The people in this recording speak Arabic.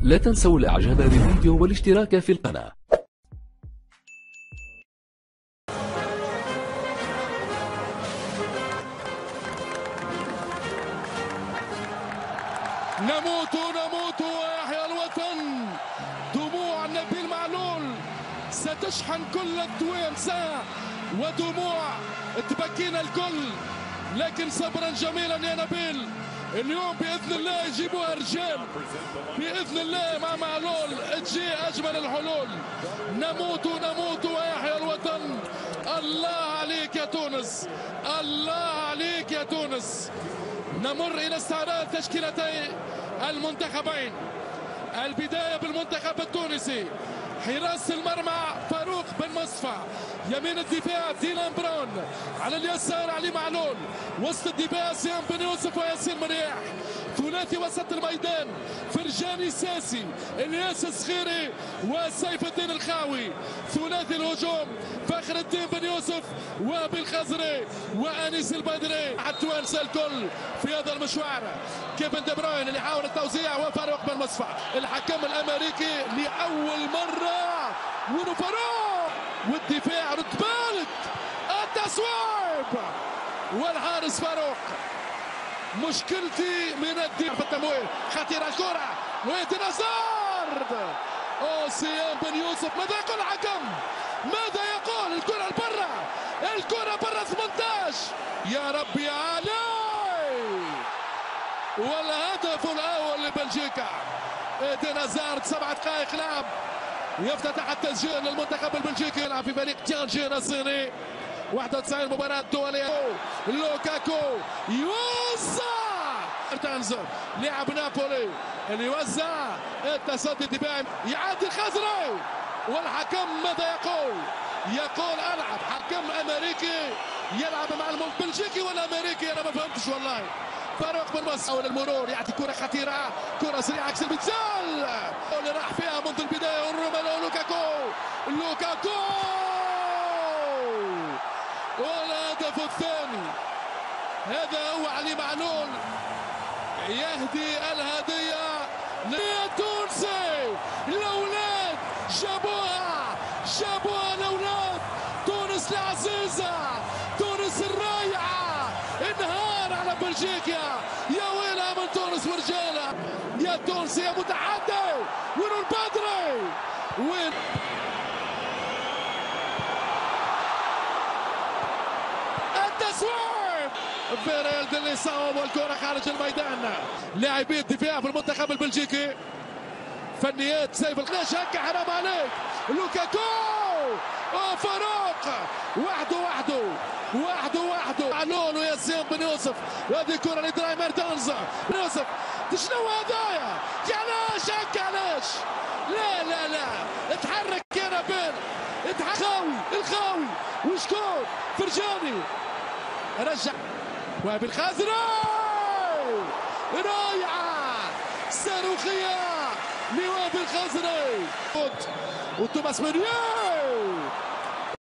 لا تنسوا الاعجاب بالفيديو والاشتراك في القناة. نموت ويحيى الوطن. دموع نبيل معلول ستشحن كل التوانسة، ودموع تبكينا الكل، لكن صبرا جميلا يا نبيل. اليوم بإذن الله يجيبوها رجال، بإذن الله مع معلول تجي أجمل الحلول. نموت ويحيى الوطن. الله عليك يا تونس، الله عليك يا تونس. نمر إلى استعراض تشكيلتي المنتخبين. البداية بالمنتخب التونسي. حراسة المرمى فاروق بن مصفى، يمين الدفاع ديلان براون، على اليسار علي معلول، وسط الدفاع سيام بن يوسف وياسين مرياح، ثلاثي وسط الميدان فرجاني ساسي، الياس الصخيري وسيف الدين الخاوي، ثلاثي الهجوم فخر الدين بن يوسف وبالخزري وانيس البدري. التوانسه الكل في هذا المشوار. كيفن دي بروين اللي يحاول التوزيع وفاروق بن مصفى. الحكم الامريكي لاول مره ونو فاروق، والدفاع رتبالت التصويب والحارس فاروق. مشكلتي من الدفاع في التمويل. خطيره الكره ويدي نزار. سيام بن يوسف. ماذا يقول الحكم؟ ماذا يقول؟ الكره لبرا، الكره برا 18. يا رب يا علي. والهدف الاول لبلجيكا. ايدي نزار 7 دقائق لعب، يفتتح التسجيل للمنتخب البلجيكي. يلعب في فريق تيانجين الصيني. 91 مباراة دولية. لوكاكو يوزع تنزل لاعب نابولي اللي يوزع التصدي الدفاعي. يعدي الخزري والحكم ماذا يقول؟ يقول العب. حكم امريكي يلعب مع البلجيكي والامريكي. انا ما فهمتش والله. فاروق بن مصفى حول المرور، يعطي كرة خطيرة، كرة سريعة عكس البتزال اللي راح فيها منذ البداية. والرومانو لوكاكو والهدف الثاني. هذا هو علي معلول يهدي الهدية لتونسي. الأولاد جابوها الأولاد. تونس العزيزة، تونس الرايعة، انهار على بلجيكا. يا ويلها من تونس ورجالها. يا تونس يا متحدي. وين البدري؟ وين التسويب؟ فيريل اللي صوب والكرة خارج الميدان. لاعبي الدفاع في المنتخب البلجيكي. فنيات سيف القناش. هكا حرام عليك. لوكاكو فاروق وحده معلول وياسين بن يوسف. وهذه كرة لدراي ميرتنز. بن يوسف شنو هذايا؟ علاش هكا علاش؟ لا اتحرك يا نبيل. الخاوي وشكون؟ فرجاني رجع وبالخزري. رايعة صاروخية لوائل الخزري وتوماس مونيير.